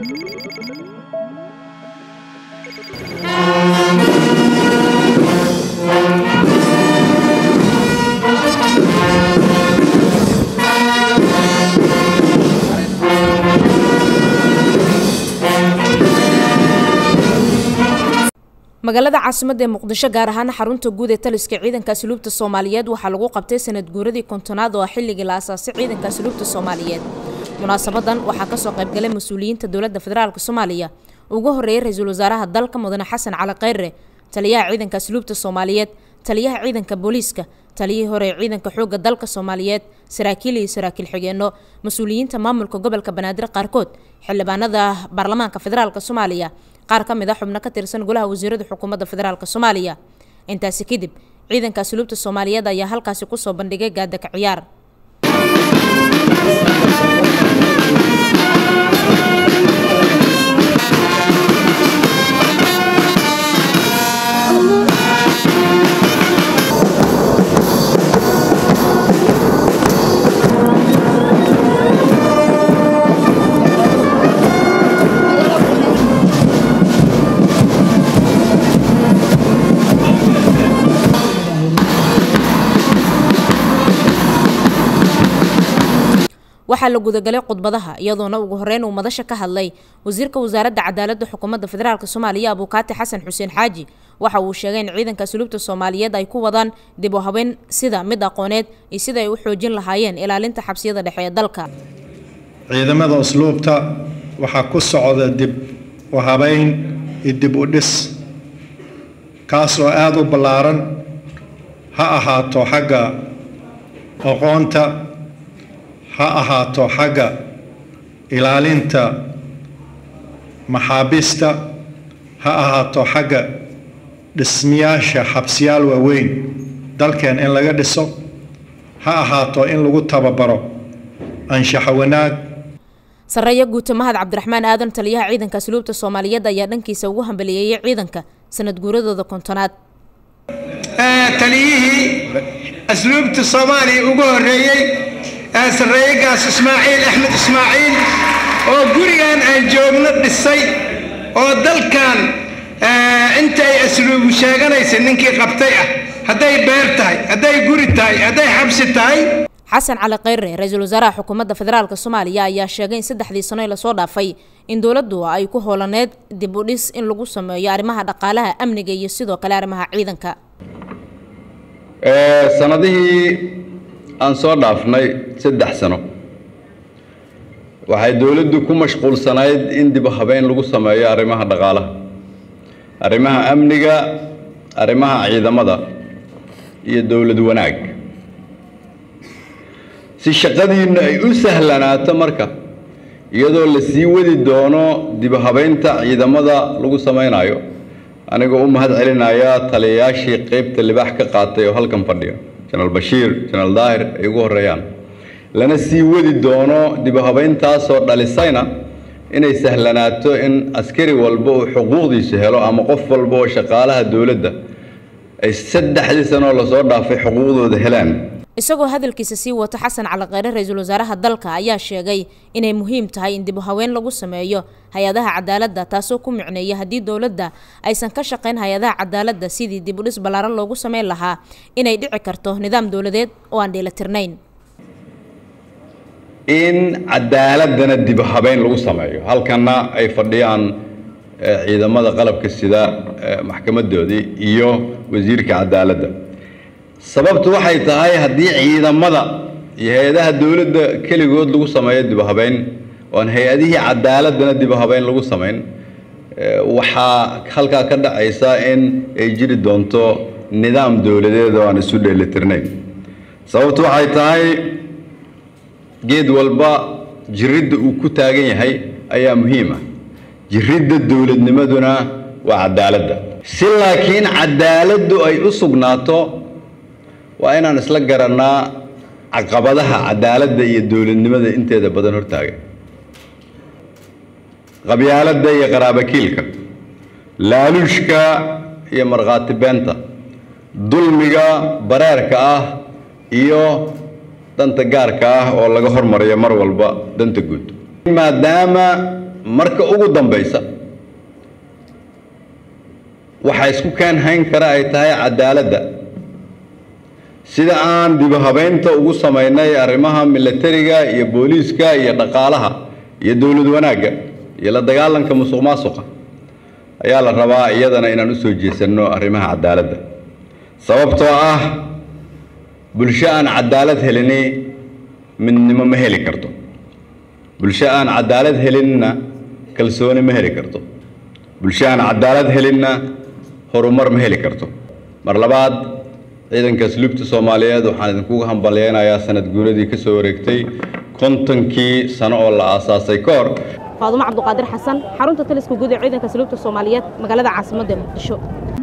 magaalada caasimadda ee Muqdisho gaar ahaan xarunta guud ee taliska ciidanka asluubta Soomaaliyeed waxaa lagu qabtay sanad guuradii kontonaad oo xilligii la aasaasay ciidanka asluubta Soomaaliyeed. Munaasabadan waxaa ka soo qayb galay mas'uuliyiinta dowladda federaalka Soomaaliya ugu horeeyay ra'iisul wasaaraha dalka Mudane Xasan Cali Khayre, taliyaha ciidanka asluubta Soomaaliyeed, taliyaha ciidanka booliiska, taliyihii hore ciidanka xoogga dalka Soomaaliyeed, saraakiil iyo saraakiil xigeenno, mas'uuliyiinta maamulka gobolka Banaadir qaarkood, xildhibaanada baarlamaanka federaalka Soomaaliya, qaar ka mid ah xubno ka tirsan golaha wasiirada xukuumadda federaalka Soomaaliya. Intaasi kadib ciidanka asluubta Soomaaliyeed ayaa halkaasi ku soo bandhigay gaada ka ciyaar. waxaa la gudagalay khudbadaha iyadoona ugu horeyn uu madasha ka hadlay wasiirka wasaaradda cadaaladda xukuumadda federaalka Soomaaliya Abukaati Xasan Xuseen Xaaji. waxa uu sheegay in ciidanka asluubta Soomaaliyeed ay ku wadaan dib u habeyn sida mid aqooneed iyo sida ay u xoojin lahaayeen ilaalinta xabsiyada dhexe ee dalka. ciidamada asluubta waxa ku socda dib u habeyn iyo dib u dhis kaas oo aad u ballaaran ha ahaato xagga aqoonta ha ahaato xagga ilaalinta maxaabiista ha ahaato xagga dhismayaasha xabsiyaal waaweyn dalkeen in laga dhiso ha ahaato in lagu tababaro anshaxa wanaag. Sarreeya Guuto Mahad Cabdiraxmaan Aadan taliyaha ciidanka asluubta Soomaaliyeed ayaa dhankiisa ugu hambaliyeeyay ciidanka sanad guuradooda kontonaad. taliyihii asluubta Soomaaliya ugu horeeyay sarreeyahaas Ismaaciil Axmed Ismaaciil oo gurigan aan joogno dhisay oo dalkan intay asluubu sheeganaysa ninkii qabtay ah haday beer tahay haday guri tahay haday xabsi tahay. Xasan Cali Khayre ra'iisul wasaaraha xukuumadda federaalka Soomaaliya ayaa sheegay in 3 sano la soo dhaafay in dawladdu ay ku hoolaneed dib u dhis in lagu sameeyo arrimaha dhaqaalaha amniga iyo sidoo kale arrimaha ciidanka. sanadihii aan soo dhaafnay 3 sano waxay dawladdu ku mashquulsanayd in dib u habeyn lagu sameeyo arrimaha dhaqaalaha, arrimaha amniga, arrimaha ciidamada iyo dawlad wanaag si shaqadiina ay u sahlanaato. marka iyadoo la sii wadi doono dib u habeynta ciidamada lagu sameynayo anigoo u mahad celinaya taliyayaashii qaybta libaax ka qaatay oo halkan fadhiya General Bashir, General Daahir ay ugu horeeyaan lana sii wadi doono dib u habeyntaas oo dhalisayna inay sahlanaato in askari walba uu xuquuqdiisa helo ama qof walba oo shaqaalaha dawladda ay 3 sano la soo dhaafay xuquuqdooda helaan. isagoo hadalkiisa sii wata Xasan Cali Khayre ra'iisul wasaaraha dalka ayaa sheegay inay muhiim tahay in dib u habeyn lagu sameeyo hay'adaha cadaaladda taasoo ku micneeya haddii dawladda aysan ka shaqeyn hay'adaha cadaaladda sidii dib u dhis ballaaran loogu sameyn lahaa inay dhici karto nidaam dawladeed oo aan dheelitirnayn. in cadaaladana dib u habeyn lagu sameeyo halkana ay fadhiyaan ciidamada qalabka sida maxkamadoodii iyo wasiirka cadaaladda. sababtu waxay tahay haddii ciidamada iyo hay'adaha dawladda kaligood lagu sameeyo dib u habeyn oo aan hay'adihii cadaaladana dib u habeyn lagu sameyn waxaa halkaa ka dhacaysa in ay jiri doonto nidaam dawladeed oo aan isu dheelitirnayn. sababtu waxay tahay geed walba jiridda uu ku taagan yahay ayaa muhiim ah. jiridda dawladnimaduna waa cadaaladda. si laakiin cadaaladdu ay u sugnaato waa inaan isla garanaa caqabadaha cadaaladda iyo dawladnimada inteeda badan hortaagan. qabyaaladda iyo qaraabakiilka, laaluushka iyo markhaati beenta, dulmiga bareerka ah iyo danta gaarka ah oo laga hormariyo mar walba danta guud. maadaama marka ugu dambaysa waxa isku keen hayn kara ay tahay cadaaladda sida aan dib u habeynta ugu sameynay arrimaha militariga iyo booliiska iyo dhaqaalaha iyo dawlad wanaagga iyo la dagaalanka musuqmaasuqa ayaa la rabaa iyadana inaan u soo jeesano arrimaha cadaaladda sababtoo ah bulsho aan cadaalad helin midnimo ma heli karto bulsho aan cadaalad helinna kalsooni ma heli karto bulsho aan cadaalad helinna horumar ma heli karto mar labaad ciidanka asluubta Soomaaliyeed waxaan idinku hambalyeeynaa sanad guuradii ka soo wareegtay 50kii sano oo la aasaasay ka hor Faadumo Cabduqaadir Xasan xarunta taliska guud ee ciidanka asluubta Soomaaliyeed magaalada caasimadda Muqdisho